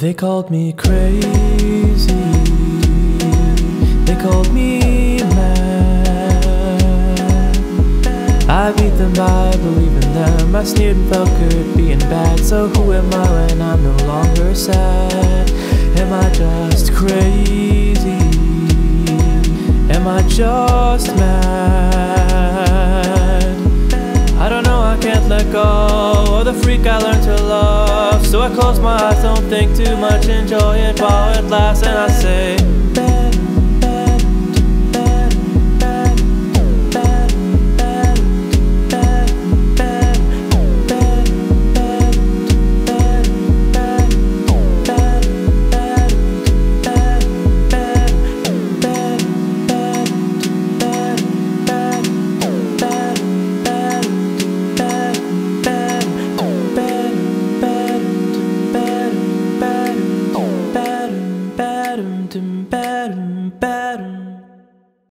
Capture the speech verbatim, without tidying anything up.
They called me crazy, they called me mad. I beat them by believing them, I sneered and felt good being bad. So who am I when I'm no longer sad? Am I just crazy? Am I just mad? I don't know, I can't let go of the freak I learned to love. So I close my eyes, don't think too much, enjoy it while it lasts. And I say,